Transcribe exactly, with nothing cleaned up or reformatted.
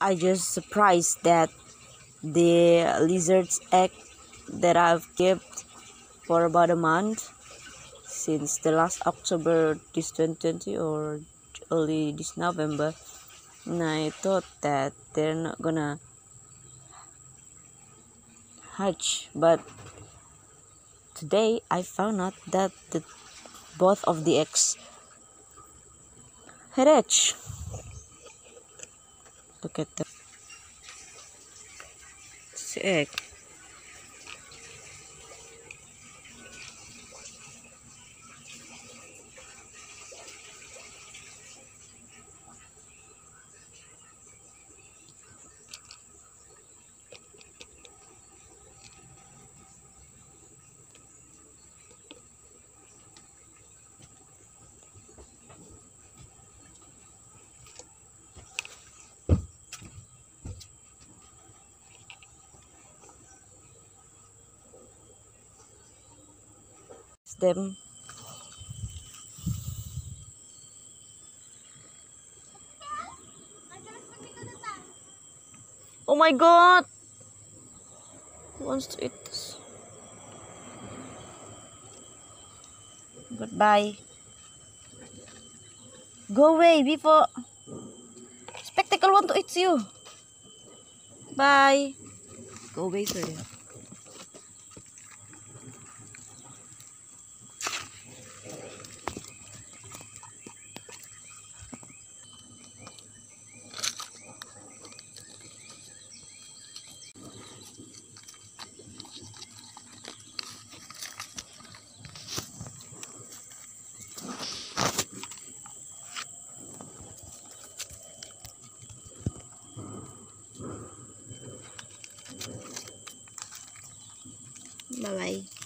I just surprised that the lizard's egg that I've kept for about a month since the last October this twenty twenty or early this November, and I thought that they're not gonna hatch, but today I found out that the both of the eggs had hatched. Look at the egg. Them. Oh my god! Who wants to eat this? Goodbye. Go away before Spectacle want to eat you. Bye. Go away, sir. Bye bye.